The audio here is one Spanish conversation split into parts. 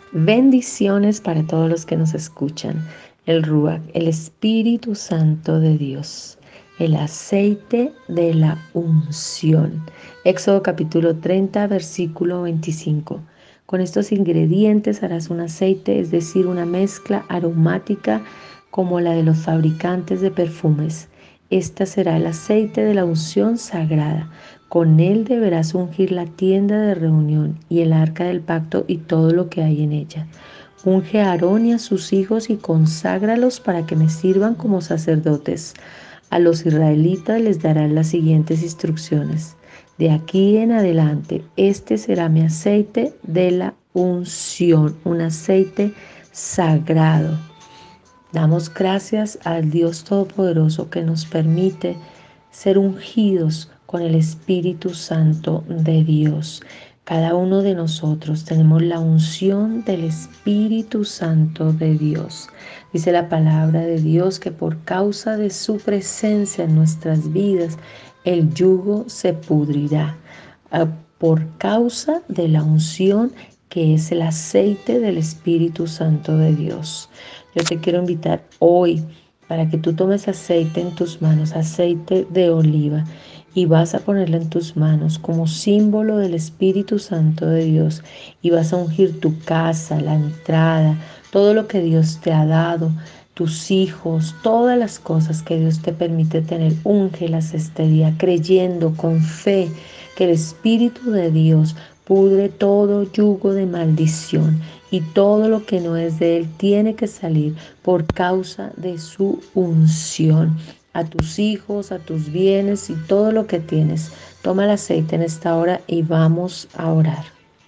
Bendiciones para todos los que nos escuchan. El Ruach, el Espíritu Santo de Dios, el aceite de la unción. Éxodo capítulo 30, versículo 25. Con estos ingredientes harás un aceite, es decir, una mezcla aromática como la de los fabricantes de perfumes. Esta será el aceite de la unción sagrada. Con él deberás ungir la tienda de reunión y el arca del pacto y todo lo que hay en ella. Unge a Aarón y a sus hijos y conságralos para que me sirvan como sacerdotes. A los israelitas les darán las siguientes instrucciones. De aquí en adelante, este será mi aceite de la unción, un aceite sagrado. Damos gracias al Dios Todopoderoso que nos permite ser ungidos con el Espíritu Santo de Dios. Cada uno de nosotros tenemos la unción del Espíritu Santo de Dios. Dice la palabra de Dios que por causa de su presencia en nuestras vidas, el yugo se pudrirá. Por causa de la unción que es el aceite del Espíritu Santo de Dios. Yo te quiero invitar hoy para que tú tomes aceite en tus manos, aceite de oliva, y vas a ponerlo en tus manos como símbolo del Espíritu Santo de Dios, y vas a ungir tu casa, la entrada, todo lo que Dios te ha dado, tus hijos, todas las cosas que Dios te permite tener. Úngelas este día creyendo con fe que el Espíritu de Dios pudre todo yugo de maldición y todo lo que no es de Él tiene que salir por causa de su unción. A tus hijos, a tus bienes y todo lo que tienes. Toma el aceite en esta hora y vamos a orar.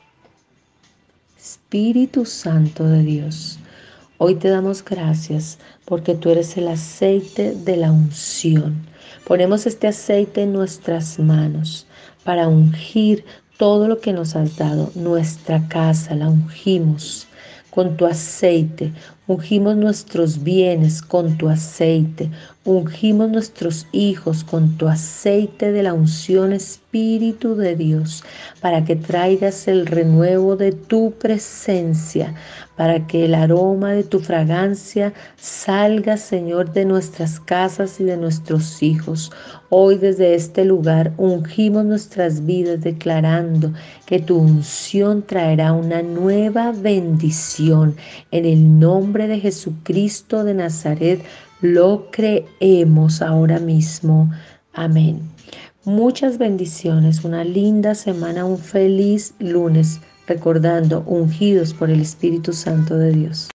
Espíritu Santo de Dios, hoy te damos gracias porque tú eres el aceite de la unción. Ponemos este aceite en nuestras manos para ungir todo lo que nos has dado. Nuestra casa la ungimos con tu aceite. Ungimos nuestros bienes con tu aceite. Ungimos nuestros hijos con tu aceite de la unción, Espíritu de Dios, para que traigas el renuevo de tu presencia, para que el aroma de tu fragancia salga, Señor, de nuestras casas y de nuestros hijos. Hoy desde este lugar ungimos nuestras vidas declarando que tu unción traerá una nueva bendición. En el nombre de Jesucristo de Nazaret lo creemos ahora mismo. Amén. Muchas bendiciones, una linda semana, un feliz lunes, recordando ungidos por el Espíritu Santo de Dios.